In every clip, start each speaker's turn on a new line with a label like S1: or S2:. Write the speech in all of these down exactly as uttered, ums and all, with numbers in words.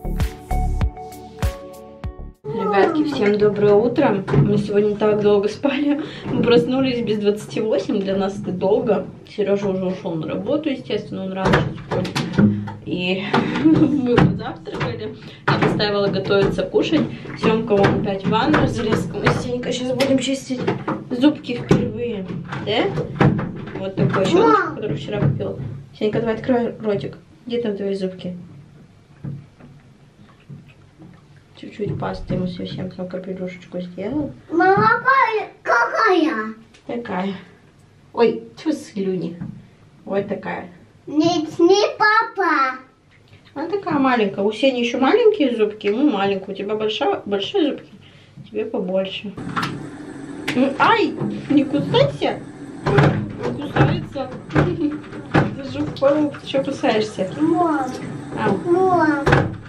S1: Ребятки, всем доброе утро. Мы сегодня так долго спали. Мы проснулись без двадцати восьми. Для нас это долго. Сережа уже ушел на работу, естественно, он раньше спит. И мы позавтракали. Я поставила готовиться кушать. Семка вон опять в ванну залез. Мы с Сенькой сейчас будем чистить зубки впервые. Да? Вот такой щелочек, который вчера купила. Сенька, давай открой ротик. Где там твои зубки? Чуть-чуть пасты ему совсем на капелюшечку сделал.
S2: Мама, какая?
S1: Такая. Ой, тьфу, слюни. Вот такая.
S2: Нет, не папа.
S1: Она такая маленькая. У Сени еще маленькие зубки, ему маленькие. У тебя большая, большие зубки, тебе побольше. Ай, не кусайся. Не кусается. Держу в форму, ты что кусаешься?
S2: Мам.
S1: А.
S2: Мам.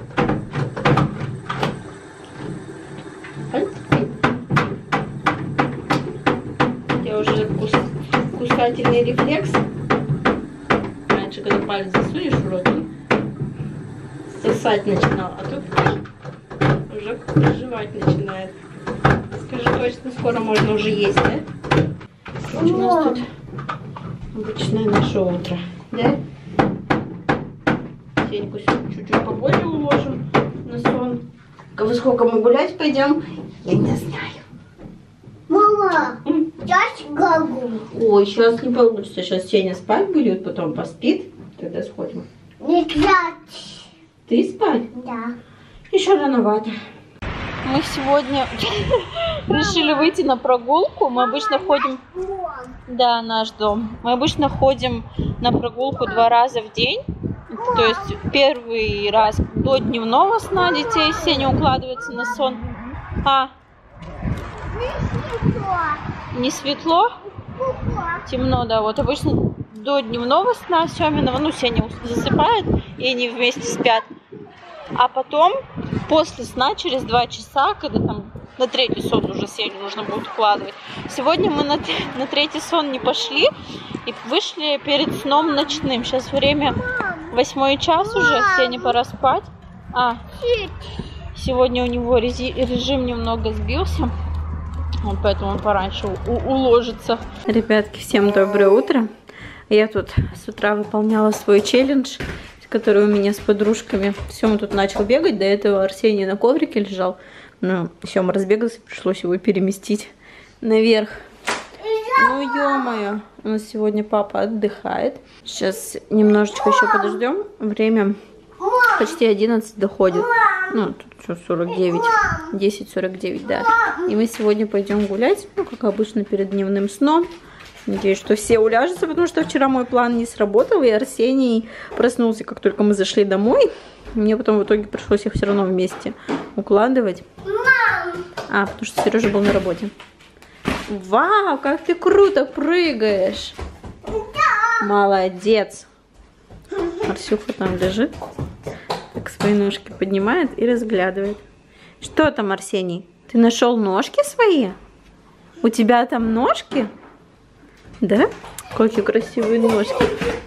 S1: Я уже кус... кусательный рефлекс. Раньше, когда палец засунешь в рот, он сосать начинал, а тут уже жевать начинает. Скажи точно, скоро можно уже есть, да? Короче, у нас тут обычное наше утро, да? Сеньку чуть-чуть побольше уложим на сон. Во сколько мы гулять пойдем, я не знаю.
S2: Мама, я могу.
S1: Ой, сейчас не получится. Сейчас Сеня спать будет, потом поспит. Тогда сходим.
S2: Нет, я.
S1: Ты спать?
S2: Да.
S1: Еще рановато. Мы сегодня решили выйти на прогулку. Мы обычно ходим... Да, наш дом. Мы обычно ходим на прогулку два раза в день. То есть первый раз до дневного сна детей Сеня укладывается на сон. А? Не светло? Темно, да. Вот обычно до дневного сна Семенова, ну, Сеня засыпает, и они вместе спят. А потом, после сна, через два часа, когда там на третий сон уже Сеню нужно будет укладывать. Сегодня мы на, на третий сон не пошли и вышли перед сном ночным. Сейчас время восьмой час уже, Сене пора спать. А, сегодня у него режим немного сбился. Вот поэтому он пораньше уложится. Ребятки, всем доброе утро. Я тут с утра выполняла свой челлендж, который у меня с подружками. Сема тут начал бегать, до этого Арсений на коврике лежал. Но Сема разбегался, пришлось его переместить наверх. Ну, ё-моё, у нас сегодня папа отдыхает. Сейчас немножечко еще подождем. Время почти одиннадцать доходит. Ну, тут что, сорок девять. десять сорок девять, да. И мы сегодня пойдем гулять, ну, как обычно, перед дневным сном. Надеюсь, что все уляжутся, потому что вчера мой план не сработал, и Арсений проснулся, как только мы зашли домой. Мне потом в итоге пришлось их все равно вместе укладывать. А, потому что Сережа был на работе. Вау, как ты круто прыгаешь! Молодец! Арсюха там лежит, так свои ножки поднимает и разглядывает. Что там, Арсений? Ты нашел ножки свои? У тебя там ножки? Да? Какие красивые ножки.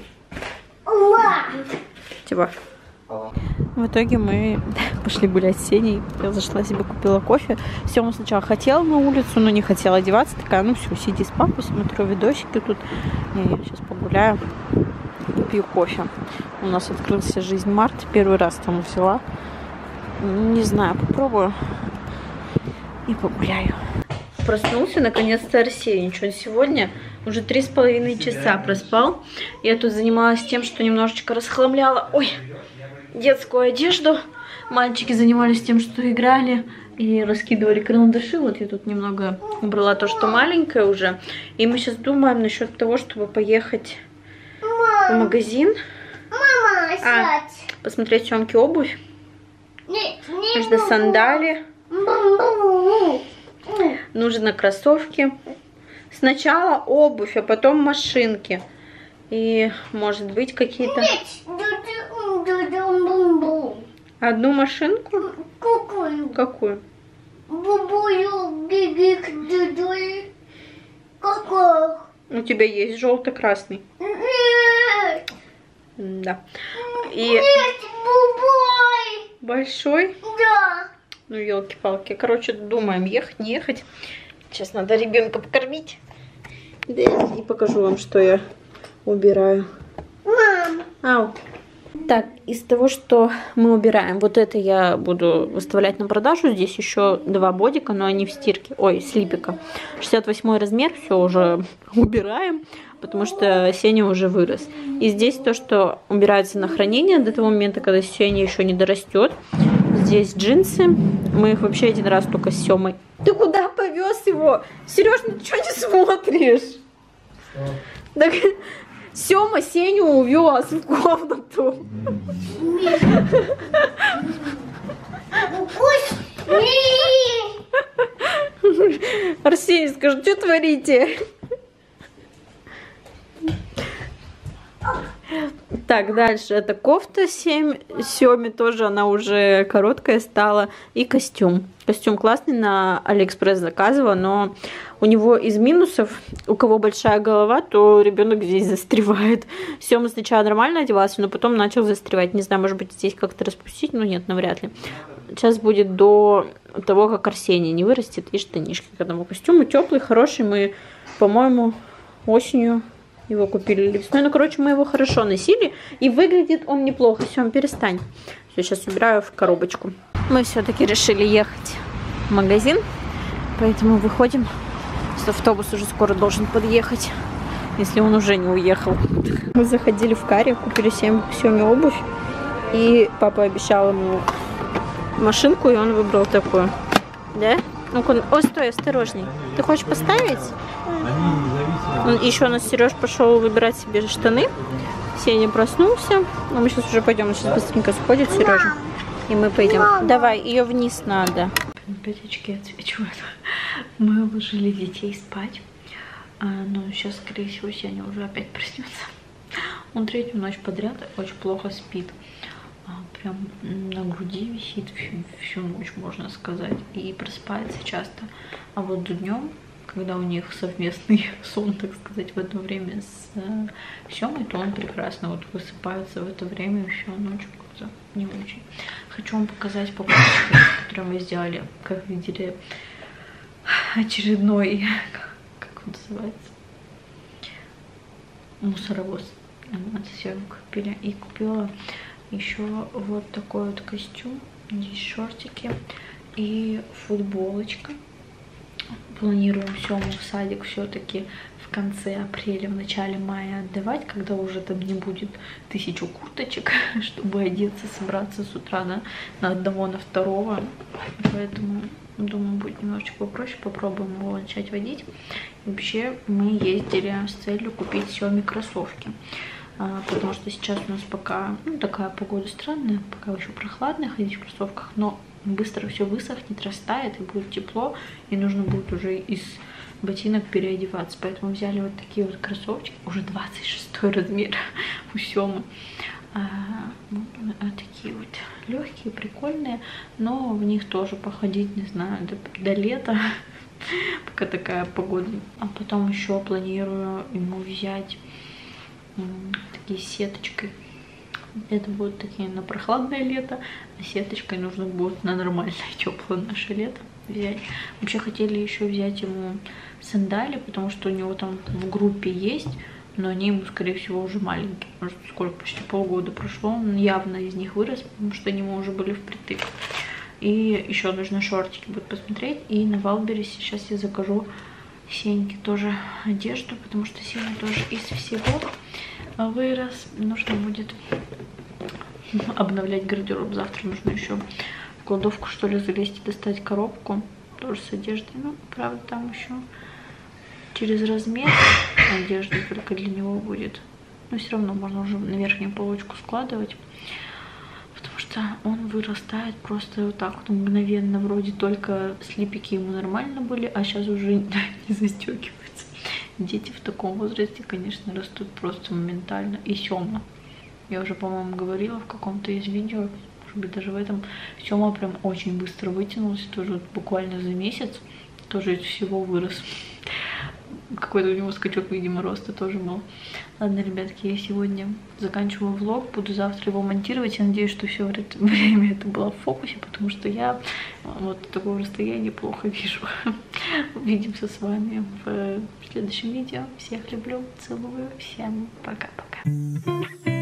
S1: Типа. В итоге мы пошли гулять с Сеней. Я зашла себе, купила кофе. Сема сначала хотела на улицу, но не хотела одеваться. Такая, ну все, сиди с папой, смотрю видосики тут. Не, я сейчас погуляю, пью кофе. У нас открылся «Жизнь Март». Первый раз там взяла. Не знаю, попробую и погуляю. Проснулся наконец-то Арсений. Что сегодня уже три с половиной часа проспал. Я тут занималась тем, что немножечко расхламляла. Ой, детскую одежду. Мальчики занимались тем, что играли и раскидывали карандаши. Вот я тут немного убрала то, что маленькое уже. И мы сейчас думаем насчет того, чтобы поехать в магазин.
S2: Мама,
S1: а, посмотреть Семки обувь. Нужно сандали. Нужно кроссовки. Сначала обувь, а потом машинки. И, может быть, какие-то... Одну машинку?
S2: Какую?
S1: Какую?
S2: Какую?
S1: У тебя есть желто-красный?
S2: Нет.
S1: Да. И...
S2: Нет, бубой.
S1: Большой?
S2: Да.
S1: Ну, елки-палки. Короче, думаем, ехать, не ехать. Сейчас надо ребенка покормить. Да, и покажу вам, что я убираю.
S2: Мам.
S1: Ау. Так, из того, что мы убираем, вот это я буду выставлять на продажу. Здесь еще два бодика, но они в стирке. Ой, слипика. шестьдесят восьмой размер, все уже убираем, потому что Сеня уже вырос. И здесь то, что убирается на хранение до того момента, когда Сеня еще не дорастет. Здесь джинсы. Мы их вообще один раз только с Семой. Ты куда повез его? Сереж, ну ты что не смотришь?
S3: Что?
S1: Так, Сема Сеню увез в комнату. Арсений, скажи, что творите? Так, дальше это кофта семь, Семе тоже, она уже короткая стала. И костюм. Костюм классный, на Алиэкспресс заказывала, но у него из минусов, у кого большая голова, то ребенок здесь застревает. Сема сначала нормально одевался, но потом начал застревать. Не знаю, может быть здесь как-то распустить, но нет, навряд ли. Сейчас будет до того, как Арсений не вырастет, и штанишки к этому костюму. Теплый, хороший, мы, по-моему, осенью его купили весной. Ну, короче, мы его хорошо носили. И выглядит он неплохо. Сем, перестань. Все, сейчас убираю в коробочку. Мы все-таки решили ехать в магазин. Поэтому выходим. Автобус уже скоро должен подъехать. Если он уже не уехал. Мы заходили в Кари, купили Семе обувь. И папа обещал ему машинку, и он выбрал такую. Да? Ну-ка, о, стой, осторожней. Ты хочешь поставить? Он, еще у нас Сереж пошел выбирать себе штаны. Сеня проснулся. Но мы сейчас уже пойдем. Он сейчас быстренько сходит, Сережа. И мы пойдем. Давай, ее вниз надо. Опять очки отсвечивают. Мы уложили детей спать. Но сейчас, скорее всего, Сеня уже опять проснется. Он третью ночь подряд очень плохо спит. Прям на груди висит всю, всю ночь, можно сказать. И просыпается часто. А вот днем, когда у них совместный сон, так сказать, в это время с э, Семой, то он прекрасно вот высыпается в это время всю ночь, как-то не очень. Хочу вам показать покупочки, которые мы сделали. Как видели, очередной, как он называется, мусоровоз. Это все купили. И купила еще вот такой вот костюм. Здесь шортики и футболочка. Планируем Сему в садик все-таки в конце апреля, в начале мая отдавать, когда уже там не будет тысячу курточек, чтобы одеться, собраться с утра на, на одного, на второго. Поэтому, думаю, будет немножечко попроще. Попробуем его начать водить. И вообще мы ездили с целью купить Семе кроссовки. А, потому что сейчас у нас пока ну, такая погода странная, пока еще прохладно ходить в кроссовках, но быстро все высохнет, растает и будет тепло, и нужно будет уже из ботинок переодеваться. Поэтому взяли вот такие вот кроссовки, уже двадцать шестой размер у Семы. А, вот, а, такие вот легкие, прикольные, но в них тоже походить, не знаю, до, до лета, пока такая погода. А потом еще планирую ему взять такие с сеточкой. Это будут такие на прохладное лето, а сеточкой нужно будет на нормальное теплое наше лето взять. Вообще хотели еще взять ему сандали, потому что у него там в группе есть, но они ему, скорее всего, уже маленькие. Потому что сколько, почти полгода прошло, он явно из них вырос, потому что они ему уже были впритык. И еще нужно шортики будут посмотреть. И на Валбересе сейчас я закажу Сеньке тоже одежду, потому что Сеня тоже из всего вырос. Нужно будет обновлять гардероб. Завтра нужно еще в кладовку, что ли, залезть и достать коробку. Тоже с одеждой. Ну, правда, там еще через размер одежды только для него будет. Но все равно можно уже на верхнюю полочку складывать. Потому что он вырастает просто вот так вот мгновенно. Вроде только слипики ему нормально были, а сейчас уже не застегиваются. Дети в таком возрасте, конечно, растут просто моментально. И Сема. Я уже, по-моему, говорила в каком-то из видео, может быть, даже в этом. Сема прям очень быстро вытянулся, тоже вот буквально за месяц. Тоже из всего вырос. какой-то у него скачок, видимо, роста тоже был. Ладно, ребятки, я сегодня заканчиваю влог, буду завтра его монтировать. Я надеюсь, что все время это было в фокусе, потому что я вот такого расстояния плохо вижу. Увидимся с вами в следующем видео. Всех люблю, целую, всем пока-пока.